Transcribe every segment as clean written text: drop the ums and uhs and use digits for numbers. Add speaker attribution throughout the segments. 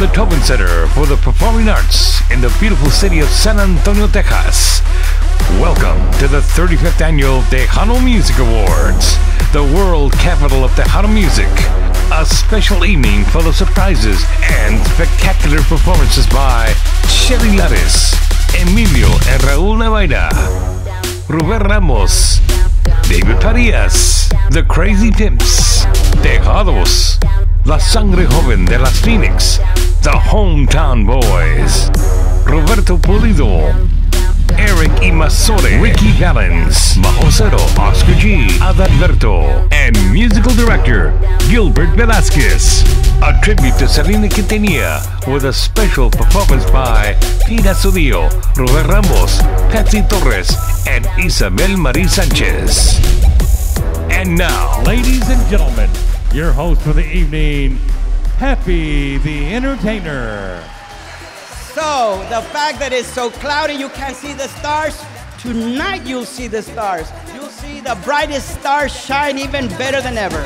Speaker 1: the Tobin Center for the Performing Arts in the beautiful city of San Antonio, Texas. Welcome to the 35th Annual Tejano Music Awards, the world capital of Tejano music. A special evening full of surprises and spectacular performances by Shelly Lares, Emilio and Raúl Nevaida, Rubén Ramos, David Farias, The Crazy Pimps, Tejados, La Sangre Joven de las Phoenix, The Hometown Boys, Roberto Pulido, Eric Imasore, Ricky Valens, Majosero, Oscar G, Adalberto, and musical director Gilbert Velasquez. A tribute to Selena Quintanilla with a special performance by Pina Sudillo, Rubén Ramos, Patsy Torres, and Isabel Marie Sanchez. And now,
Speaker 2: ladies and gentlemen, your host for the evening, Happy the Entertainer.
Speaker 3: So, the fact that it's so cloudy you can't see the stars, tonight you'll see the stars. You'll see the brightest stars shine even better than ever.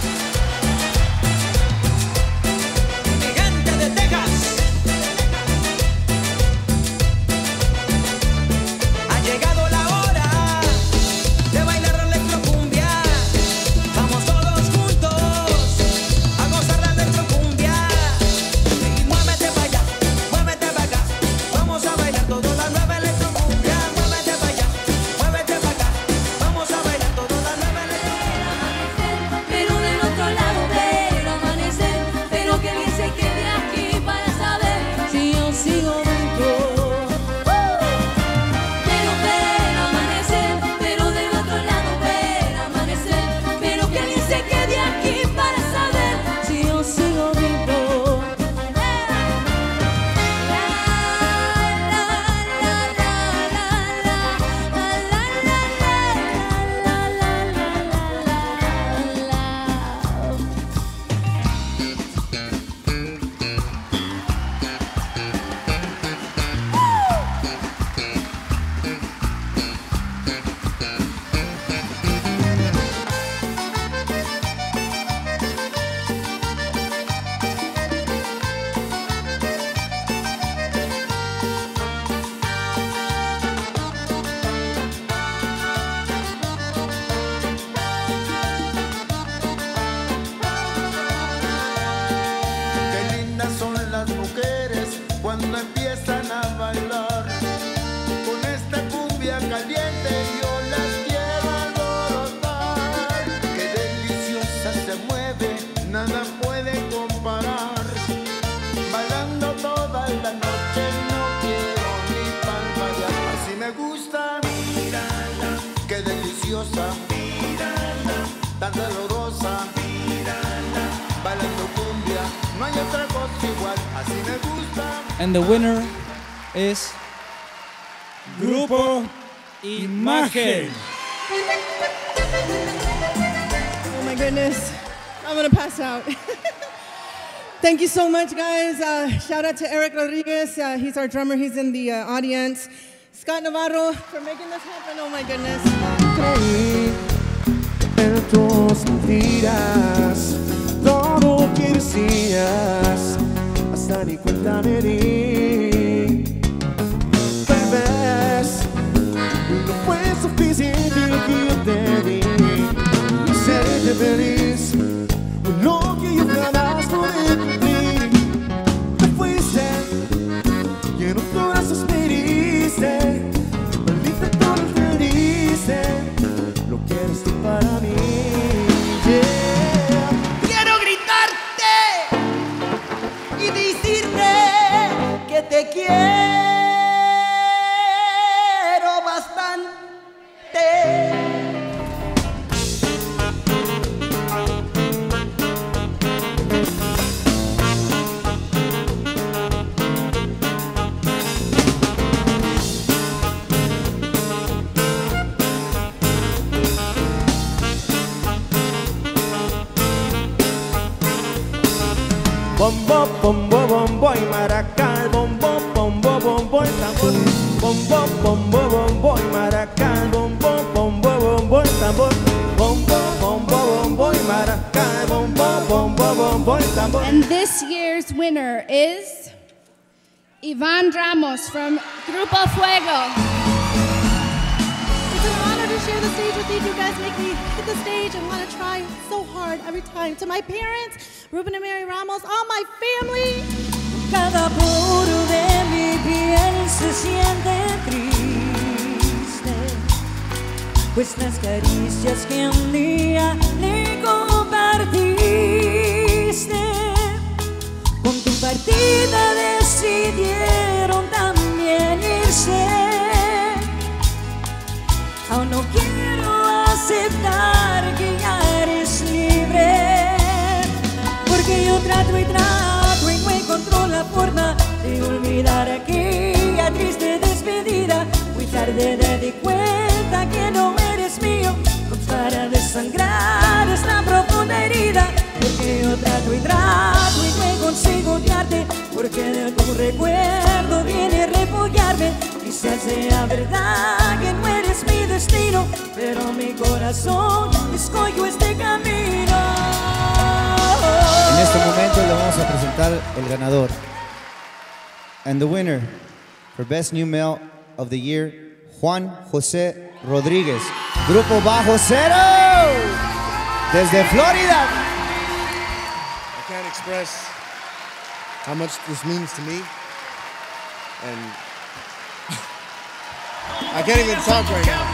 Speaker 4: Cuando empiezan a bailar con esta cumbia caliente, yo las quiero alborotar. Qué deliciosa se mueve, nada puede comparar. Bailando toda la noche, no quiero ni parpadear. Así me gusta, mírala, qué deliciosa, mírala, tan dolorosa, mírala. Bailando cumbia, no hay otra cosa igual, así me gusta.
Speaker 5: And the winner is Grupo Imagen.
Speaker 6: Oh my goodness, I'm gonna pass out. Thank you so much, guys. Shout out to Eric Rodriguez. He's our drummer. He's in the audience. Scott Navarro for making this happen. Oh my goodness.
Speaker 7: Creí en tus mentiras, todo lo que decías, hasta ni cuenta me di. Tal vez no fue suficiente lo que yo te di. Hacerte feliz con lo que yo jamás pude cumplir. Te fuiste y en tus brazos me heriste. Maldita todo lo que diste, lo que eres tú para mí. Yeah.
Speaker 3: Quiero gritarte y decirte que te quiero bastante.
Speaker 7: Bombo, bombo, bombo y maracay, bombo, bombo, bombo y tambor. Bombo, bombo, bombo y maracay, bombo, bombo, bombo y tambor. Bombo, bombo, bombo y maracay, bombo, bombo, bombo y tambor.
Speaker 8: And this year's winner is Iván Ramos from Grupo Fuego.
Speaker 6: It's an honor to share the stage with you. You guys make me hit the stage and want to try so hard every time. To my parents, Ruben and Mary Ramos, all my family.
Speaker 9: Cada poro de mi piel se siente triste, pues las caricias que un día le compartiste, con tu partida decidieron también irse. Aún no quiero aceptar que ya eres libre, porque yo trato y trato y no encuentro la forma de olvidar aquella triste despedida. Muy tarde me di cuenta que no eres mío, no para de sangrar esta profunda herida, porque yo trato y no consigo odiarte, porque de tu recuerdo viene a refugiarme. Quizás sea verdad que no eres mi destino, pero mi corazón escogió este camino.
Speaker 10: En este momento le vamos a presentar el ganador. And the winner for Best New Male of the Year, Juan José Rodríguez, Grupo Bajo Cero, desde Florida.
Speaker 11: I can't express how much this means to me, and I can't even talk right now.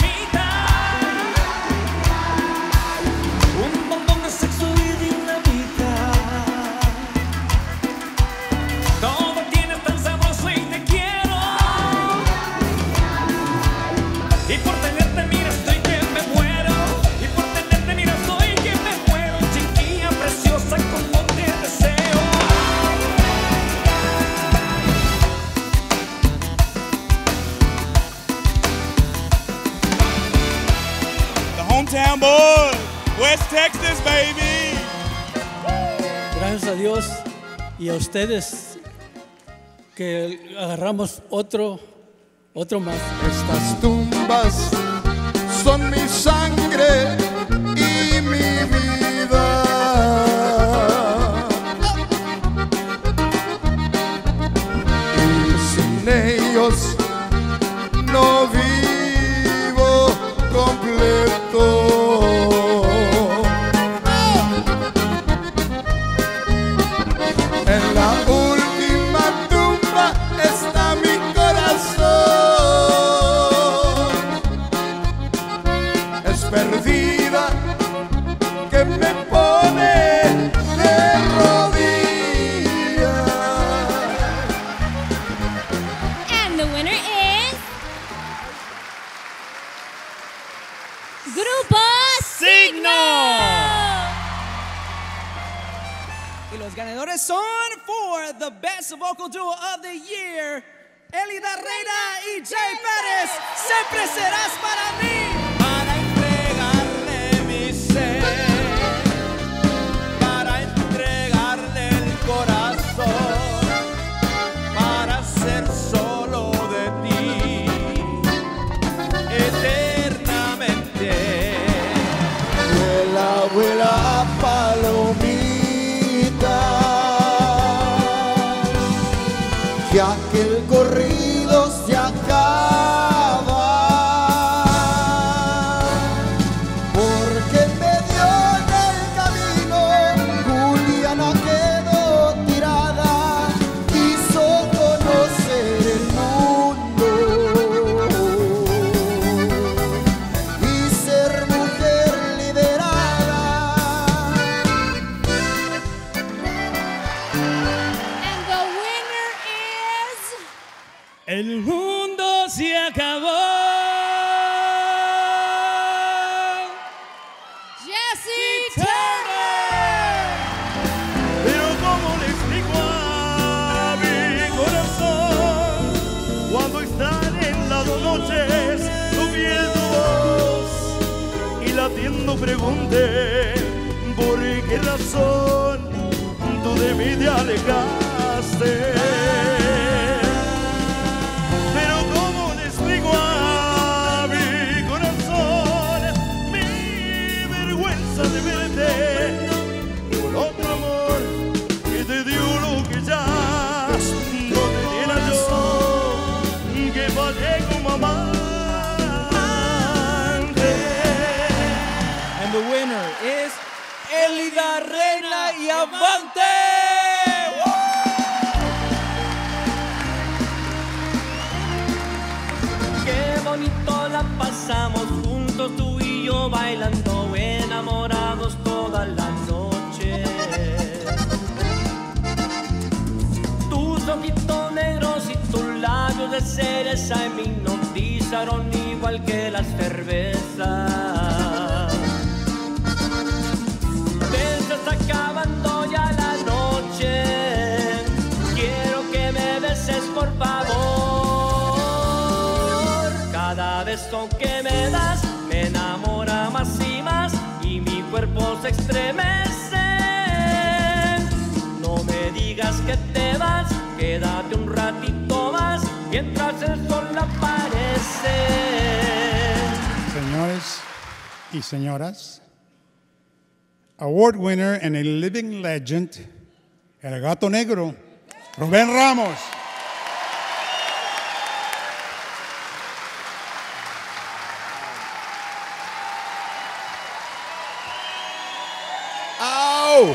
Speaker 12: Hometown boy, West Texas, baby.
Speaker 5: Gracias a Dios y a ustedes que agarramos otro más.
Speaker 4: Estas tumbas son mi sangre y mi vida. Y sin ellos no vivo completo. En la última tumba está mi corazón. Es perdida que me pone de rodillas.
Speaker 8: And the winner is Grupo Signo.
Speaker 5: Y los ganadores son for the Best Vocal Duo of the Year, Elida Reina y Jay Pérez. Siempre serás para mí.
Speaker 7: Para entregarle mi ser, para entregarle el corazón, para ser solo de ti eternamente.
Speaker 4: De la abuela Palomita, ya que el corrido se acaba, porque en medio del camino Juliana quedó tirada, quiso conocer el mundo y ser mujer liderada.
Speaker 8: And the winner is
Speaker 5: El mundo se acabó.
Speaker 8: Jessie Turner.
Speaker 7: Pero cómo le explico a mi corazón cuando están en las noches tu piel, tu voz y latiendo pregunté por qué razón tú de mí te alejaste. Pero cómo le explico a mi corazón mi vergüenza de verte con otro
Speaker 13: Elida Reina y Avante.
Speaker 14: Qué bonito la pasamos juntos, tú y yo bailando, enamorados toda la noche. Tus ojitos negros y tus labios de cereza en me hipnotizaron igual que las cervezas. Te estás acabando ya la noche, quiero que me beses por favor. Cada beso que me das me enamora más y más y mi cuerpo se estremece. No me digas que te vas, quédate un ratito más mientras el sol aparece.
Speaker 15: Señores y señoras, award winner and a living legend, el Gato Negro, Rubén Ramos.
Speaker 11: ¡Au!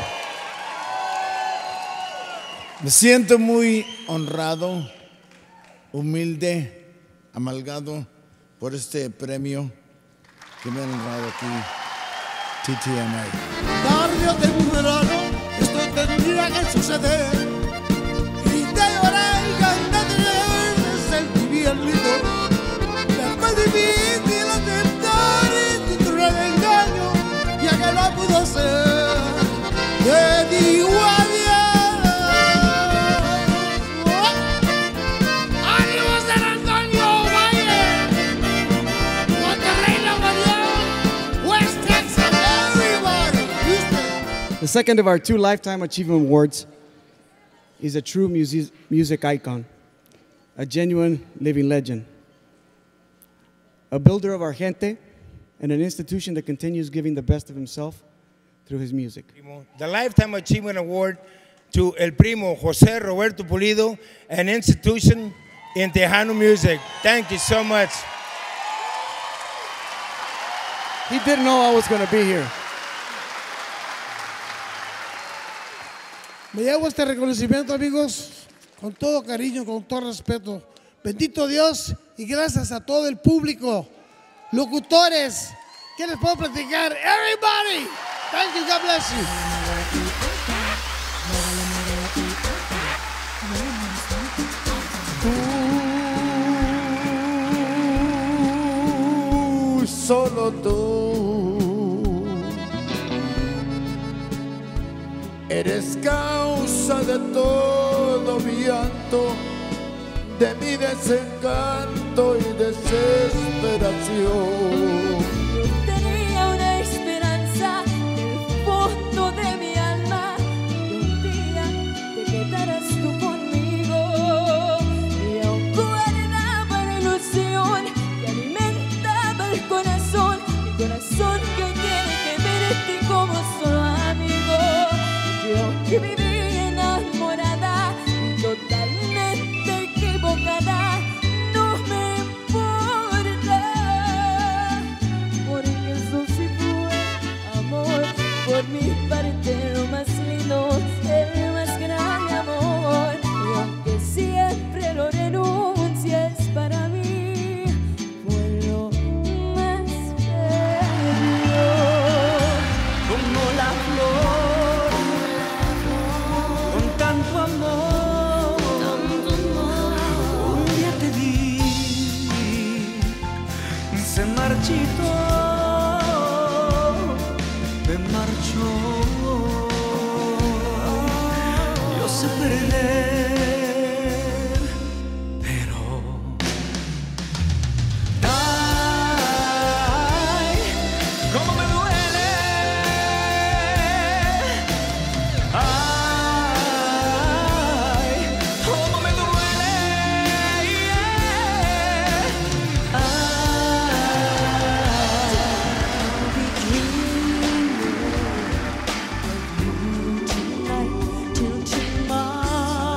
Speaker 11: Me siento muy honrado, humilde, amalgado por este premio que me han honrado aquí, TTMA.
Speaker 4: Tarde o temprano esto tendría que suceder. Grité, lloré y canté desde el invierno. Me fue difícil aceptar tu cruel engaño, ya que no pudo ser. Te digo adiós. ¡Ánimo San Antonio, Valle! Monterrey, Nuevo León, West Texas, everybody, Houston.
Speaker 16: The second of our 2 Lifetime Achievement Awards is a true music icon, a genuine living legend, a builder of our gente, and an institution that continues giving the best of himself through his music.
Speaker 17: The Lifetime Achievement Award to El Primo José Roberto Pulido, an institution in Tejano music. Thank you so much.
Speaker 16: He didn't know I was going to be here.
Speaker 18: Me llevo este reconocimiento, amigos, con todo cariño, con todo respeto. Bendito Dios y gracias a todo el público, locutores. ¿Qué les puedo platicar? Everybody, thank you, God bless you.
Speaker 4: Tú, solo tú, eres causa de todo mi llanto, de mi desencanto y desesperación.
Speaker 9: Tenía una esperanza en el fondo de mi alma, que un día te quedarás tú conmigo. Y aún guardaba la ilusión que alimentaba el corazón, mi corazón que hoy tiene que verte como solo amigo. Yo que viví enamorada y totalmente equivocada, no me importa, porque eso sí fue amor por mi parte, lo más lindo, el más grande amor. Y aunque siempre lo renuncias, para mí fue lo más bello.
Speaker 14: Como la flor, con tanto amor, un día te di, se marchitó, me marchó. Yo sé perder, pero ay, cómo me duele. Ay, cómo me duele.
Speaker 9: Till tomorrow.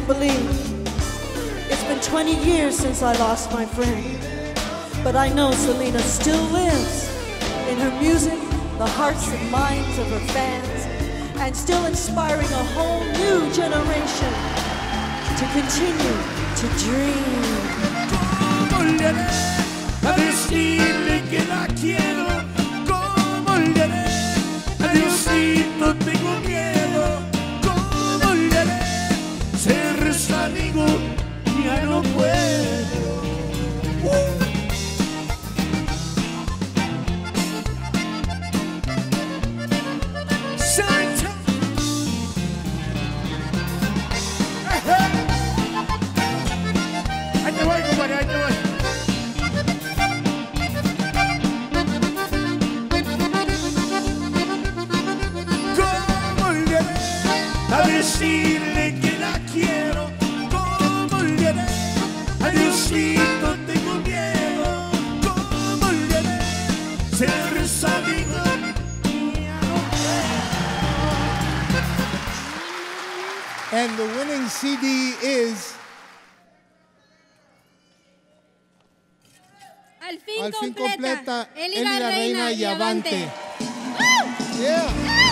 Speaker 9: believe. It's been 20 years since I lost my friend, but I know Selena still lives in her music, the hearts and minds of her fans, and still inspiring a whole new generation to continue to dream.
Speaker 13: A decirle que la quiero, como le haré. Adiosito, tengo miedo, como le haré. Ser su amigo, ya no puedo. Ahí te voy, compadre, ahí te voy. A decirle que la quiero, como le haré. Adiosito, tengo miedo, como le haré. Ser su amigo, ya no puedo.
Speaker 19: And the winning CD is
Speaker 8: Al fin,
Speaker 19: Al fin
Speaker 8: completa,
Speaker 19: completa,
Speaker 8: Eli la Reina y Avante.
Speaker 19: Yeah.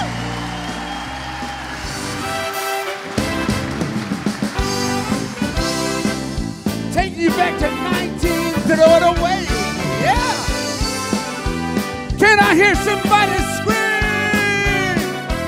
Speaker 13: Take you back to 19, throw it away. Yeah. Can I hear somebody scream?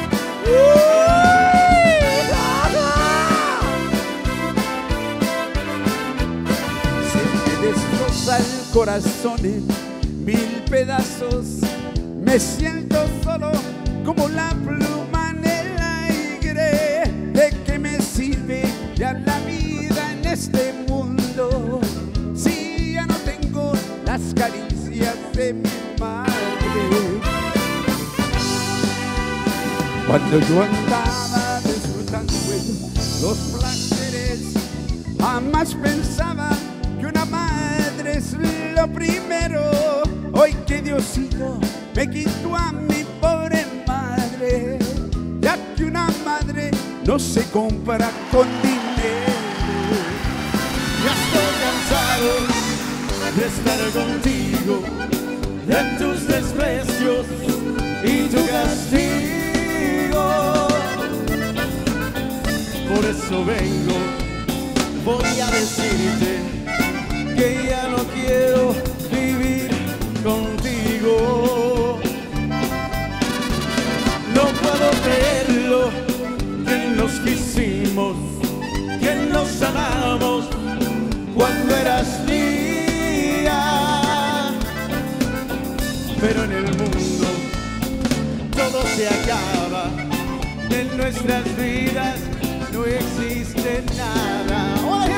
Speaker 13: Se me destroza el corazón en mil pedazos. Me siento solo como la pluma en el aire. ¿De qué me sirve ya la vida en este mundo si ya no tengo las caricias de mi madre? Cuando yo andaba disfrutando los placeres, jamás pensaba que una madre es lo primero. Hoy que Diosito me quitó a mi pobre madre, ya que una madre no se compra con dinero. Ya estoy cansado de estar contigo, de tus desprecios y tu castigo. Por eso vengo, voy a decirte que ya no quiero vivir contigo. No puedo creerlo, que nos quisimos, que nos amamos cuando eras mía. Pero en el mundo todo se acaba, en nuestras vidas no existe nada.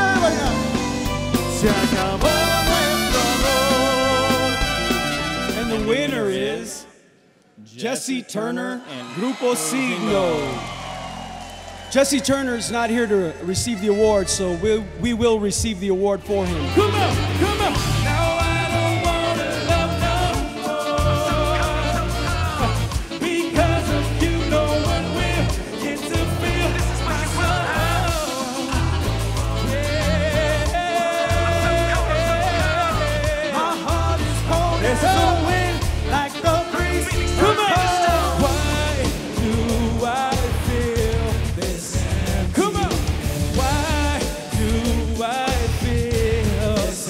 Speaker 13: Se acabó nuestro amor.
Speaker 5: And the winner is Jesse Turner and Grupo Signo. Jesse Turner is not here to receive the award, so we will receive the award for him.
Speaker 13: Come on, come on. Now I don't wanna love no more. Because of you, no one will get to feel this is my soul. Yeah. My heart is cold as a wind, like the breeze. Come on. Why do I feel this? Come on. Why do I feel this?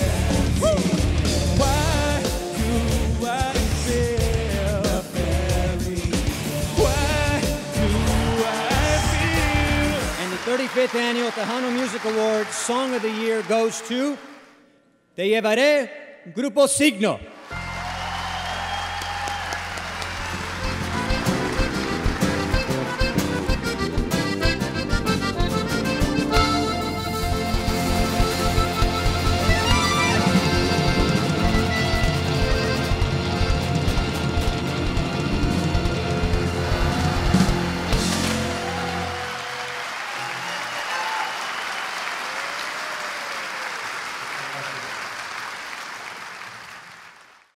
Speaker 13: Why do I feel the very? Why do I feel?
Speaker 20: And the 35th Annual Tejano Music Awards Song of the Year goes to Te Llevaré, Grupo Signo.